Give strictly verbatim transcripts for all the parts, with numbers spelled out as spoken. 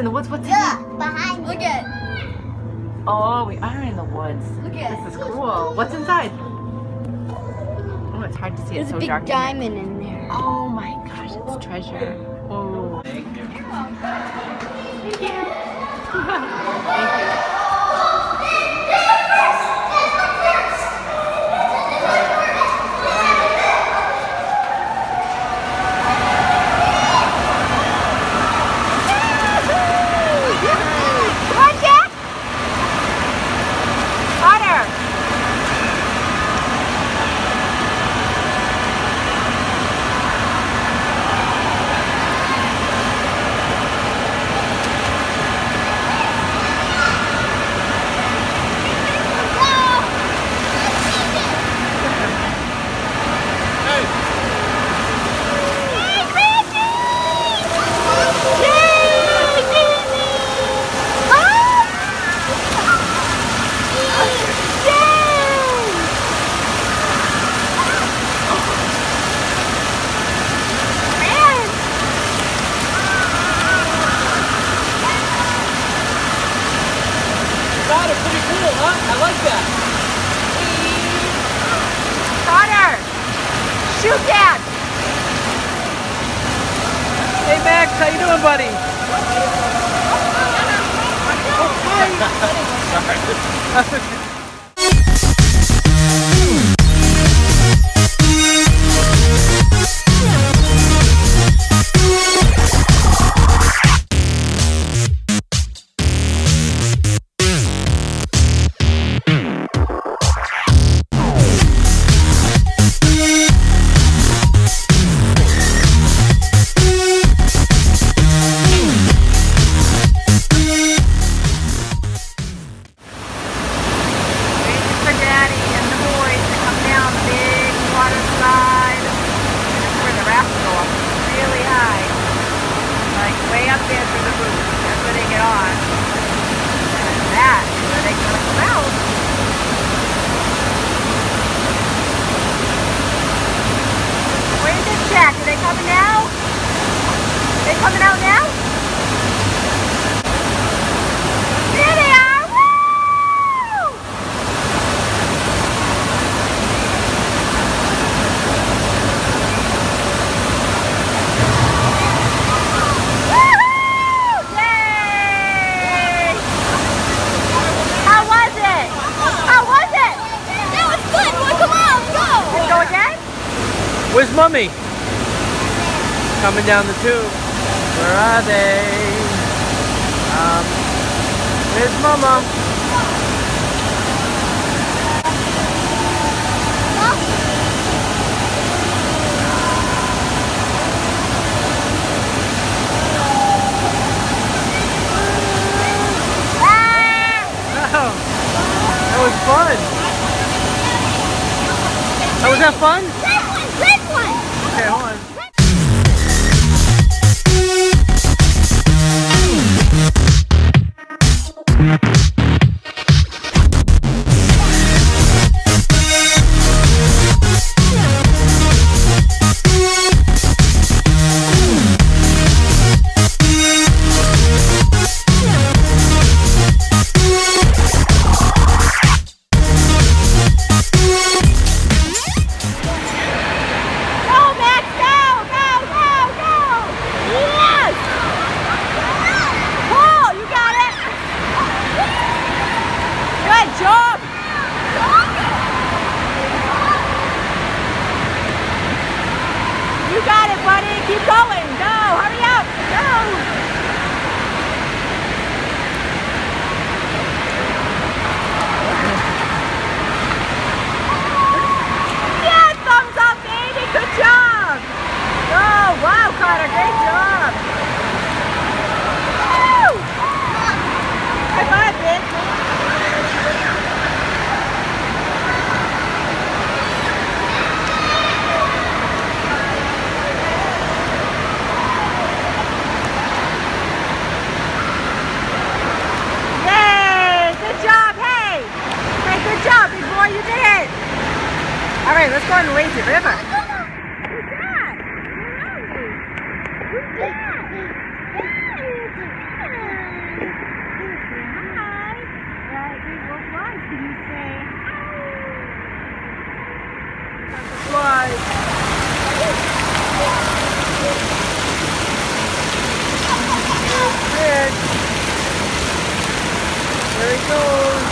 in the woods. What's Look, in behind. Look at. Oh, we are in the woods. Look at. This is cool. What's inside? Oh, it's hard to see. There's It's so a big dark. diamond in there. Oh my gosh, it's treasure. Oh. Thank you. Thank you. Thank you. Shoot that! Hey Max, how you doing, buddy? Oh, hi. Coming out now? There they are! Woo! Woo-hoo! Yay! How was it? How was it? That was good. Well, come on, let's go. Let's go again? Where's Mommy? Coming down the tube. Where are they? Um, where's Mama? Oh, that was fun. Oh, was that fun? Red one, red one. Okay, hold on. You got it, buddy. Keep going. Go. Hurry up. Go. Yeah, thumbs up, baby. Good job. Oh, wow, Carter. Great job. Woo! High five, bitch. All right, let's go on the lazy river. Who's that? Who's that? Who's that? goes.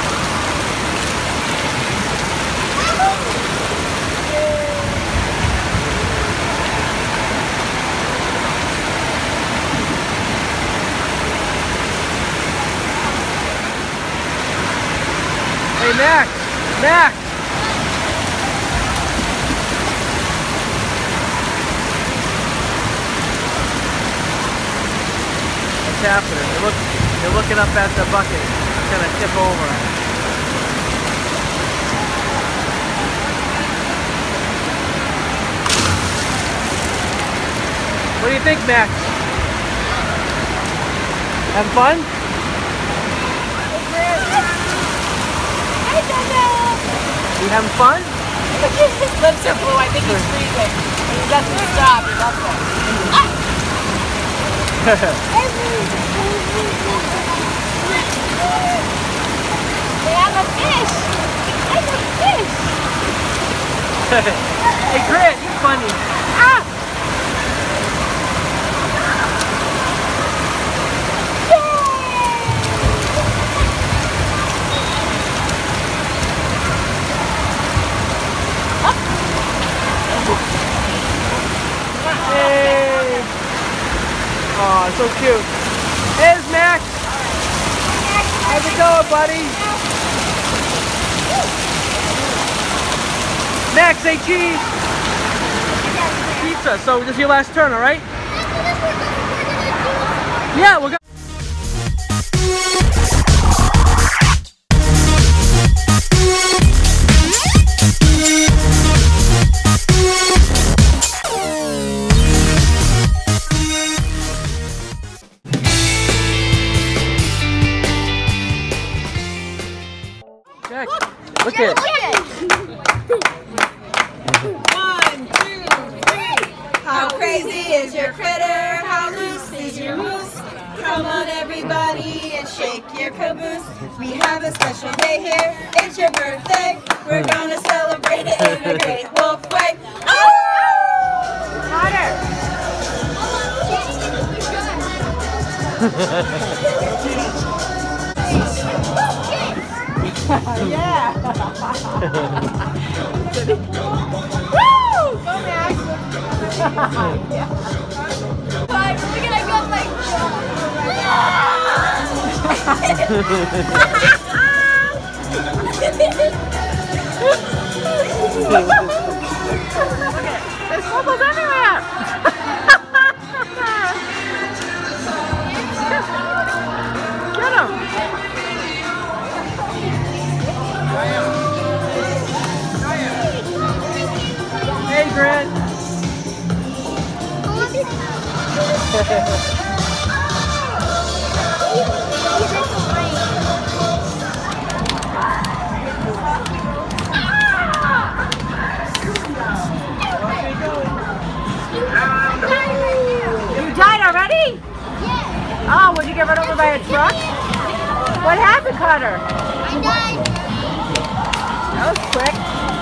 Hey, Max! Max! What's happening? They're, look, they're looking up at the bucket. It's gonna tip over. What do you think, Max? Having fun? You having fun? His lips are blue. I think he's freezing. He doesn't stop. He loves it. They have a fish. I have a fish. Hey, Grant, you're funny. Ah! Hey! Aw, so cute. There's Max! How's it going, buddy? Max, say cheese! Pizza, so this is your last turn, alright? Yeah, we're gonna... Jack, look at it. One, two, three. How crazy is your critter? How loose is your moose? Come on, everybody, and shake your caboose. We have a special day here. It's your birthday. We're gonna celebrate it in a great wolf way. Oh! Yeah. Woo! Go, Max. But we're gonna go like There's bubbles everywhere. Get him. Hey, Grant. You died already? Oh, would you get run over by a truck? What happened, Cutter? I died. That was quick.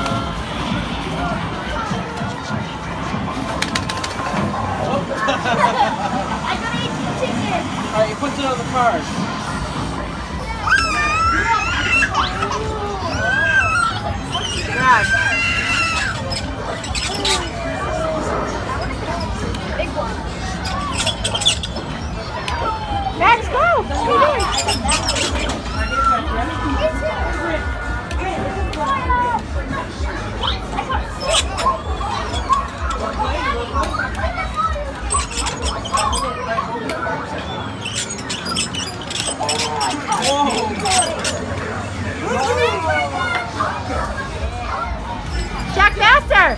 I got eighteen tickets. Alright, you put it on the card. Gosh. Big one. Max, go! What are you doing? Jack, faster!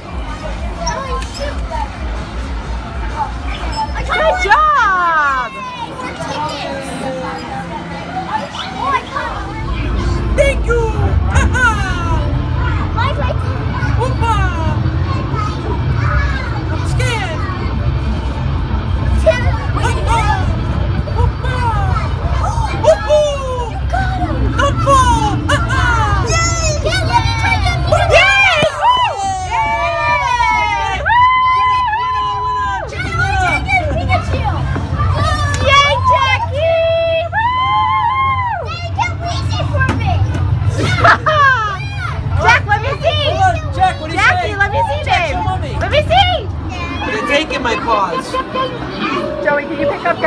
Good job! Thank you! Whoopah! I'm scared! Don't fall! Pikachu!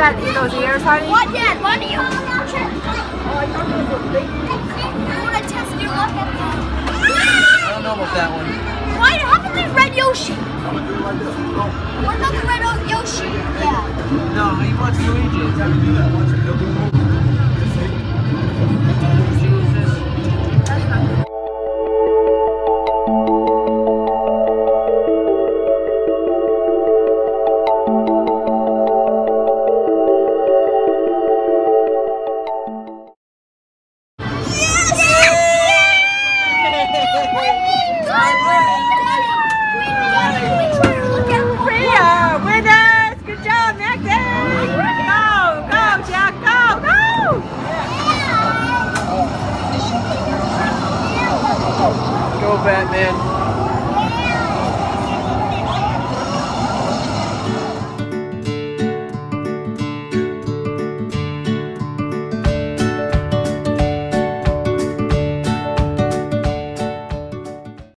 that in those ears, honey? What, Dad? Why do you want to test your luck at that? I don't know about that one. Why? How about the red Yoshi? What about the red o Yoshi? Yeah. No, he wants Luigi. Go, Batman.